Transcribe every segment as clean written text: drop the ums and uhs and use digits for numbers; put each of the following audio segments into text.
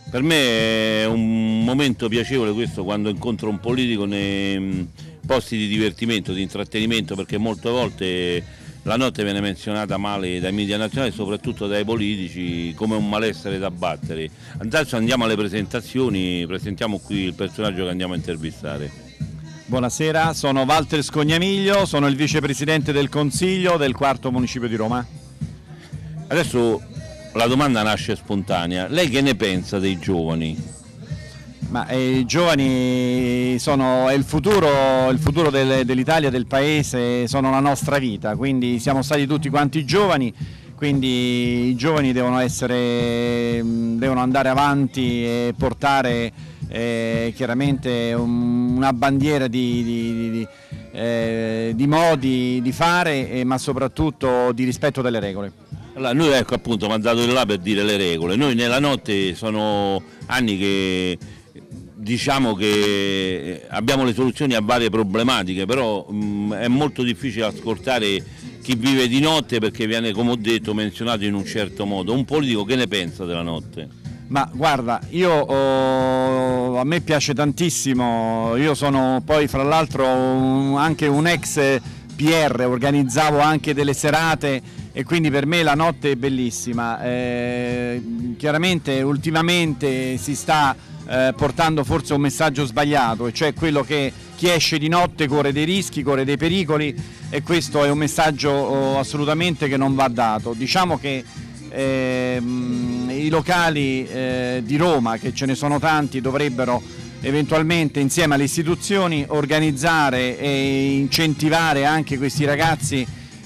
Per me è un momento piacevole questo quando incontro un politico nei posti di divertimento, di intrattenimento, perché molte volte la notte viene menzionata male dai media nazionali e soprattutto dai politici come un malessere da battere. Adesso andiamo alle presentazioni, presentiamo qui il personaggio che andiamo a intervistare. Buonasera, sono Walter Scognamiglio, sono il vicepresidente del Consiglio del quarto municipio di Roma. Adesso la domanda nasce spontanea, lei che ne pensa dei giovani? I giovani è il futuro dell'Italia, del paese, sono la nostra vita, quindi siamo stati tutti quanti giovani, quindi i giovani devono andare avanti e portare chiaramente una bandiera di modi di fare, ma soprattutto di rispetto delle regole. Allora, noi ecco appunto mi ha dato il là per dire le regole, noi nella notte sono anni che diciamo che abbiamo le soluzioni a varie problematiche, però è molto difficile ascoltare chi vive di notte perché viene, come ho detto, menzionato in un certo modo. Un politico che ne pensa della notte? Ma guarda, a me piace tantissimo, io sono poi fra l'altro anche un ex PR, organizzavo anche delle serate e quindi per me la notte è bellissima. Chiaramente ultimamente si sta portando forse un messaggio sbagliato, e cioè quello che chi esce di notte corre dei rischi, corre dei pericoli, e questo è un messaggio assolutamente che non va dato. Diciamo che i locali di Roma, che ce ne sono tanti, dovrebbero eventualmente insieme alle istituzioni organizzare e incentivare anche questi ragazzi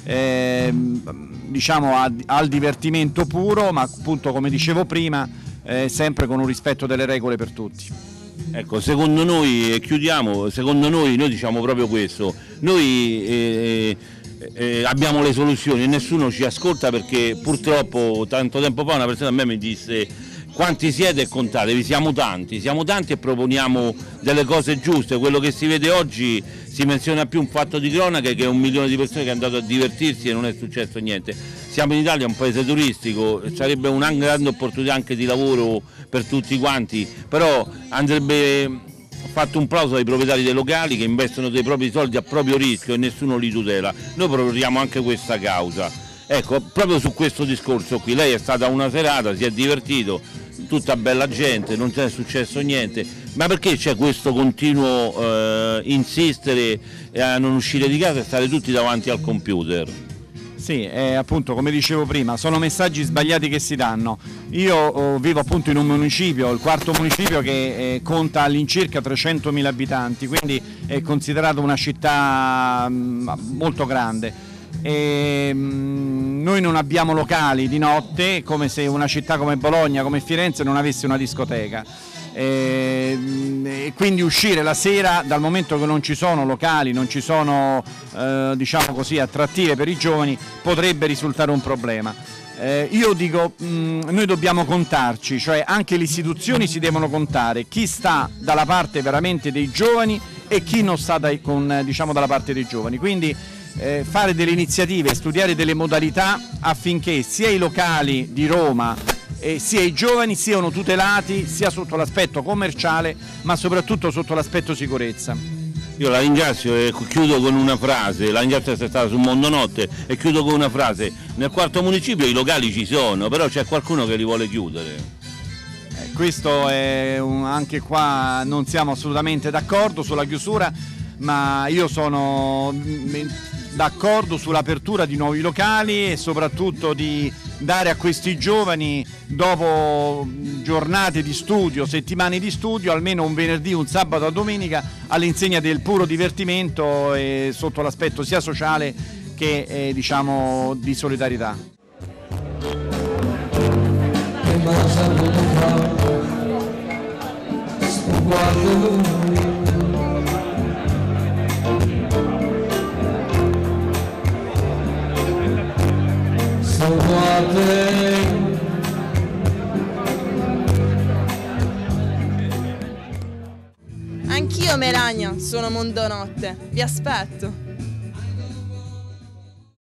diciamo al divertimento puro, ma appunto, come dicevo prima, sempre con un rispetto delle regole per tutti. Ecco, secondo noi, e chiudiamo, noi diciamo proprio questo, noi abbiamo le soluzioni e nessuno ci ascolta, perché purtroppo tanto tempo fa una persona a me mi disse: quanti siete e contatevi, siamo tanti e proponiamo delle cose giuste. Quello che si vede oggi si menziona più un fatto di cronaca che 1 milione di persone che è andato a divertirsi e non è successo niente. Siamo in Italia, un paese turistico, sarebbe una grande opportunità anche di lavoro per tutti quanti, però andrebbe fatto un plauso ai proprietari dei locali che investono dei propri soldi a proprio rischio e nessuno li tutela. Noi proponiamo anche questa causa. Ecco, proprio su questo discorso qui, lei è stata una serata, si è divertito, tutta bella gente, non è successo niente, ma perché c'è questo continuo insistere a non uscire di casa e stare tutti davanti al computer? Sì, appunto, come dicevo prima, sono messaggi sbagliati che si danno. Io vivo appunto in un municipio, il quarto municipio, che conta all'incirca 300.000 abitanti, quindi è considerato una città molto grande. Noi non abbiamo locali di notte, come se una città come Bologna, come Firenze, non avesse una discoteca. E quindi uscire la sera, dal momento che non ci sono locali, non ci sono diciamo così attrattive per i giovani, potrebbe risultare un problema. Io dico, noi dobbiamo contarci, cioè anche le istituzioni si devono contare chi sta dalla parte veramente dei giovani e chi non sta diciamo dalla parte dei giovani, quindi fare delle iniziative, studiare delle modalità affinché sia i locali di Roma sia i giovani siano tutelati sia sotto l'aspetto commerciale ma soprattutto sotto l'aspetto sicurezza. Io la ringrazio e chiudo con una frase, la ringrazio di essere stata su Mondo Notte e chiudo con una frase: nel quarto municipio i locali ci sono, però c'è qualcuno che li vuole chiudere. Questo è anche qua non siamo assolutamente d'accordo sulla chiusura, ma io sono d'accordo sull'apertura di nuovi locali e soprattutto di dare a questi giovani, dopo giornate di studio, settimane di studio, almeno un venerdì, un sabato, a domenica, all'insegna del puro divertimento e sotto l'aspetto sia sociale che diciamo di solidarietà. Anch'io, Melania, sono Mondonotte. Vi aspetto.